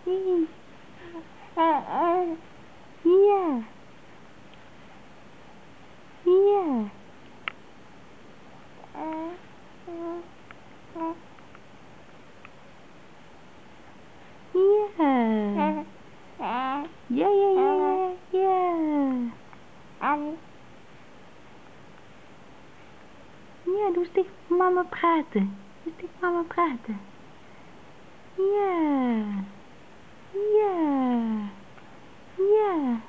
Ja. Ja. Ja. Ja, ja, ja, ja. Ja, doe eens tegen mama praten. Doe eens tegen mama praten. Ja. Ja. Ja.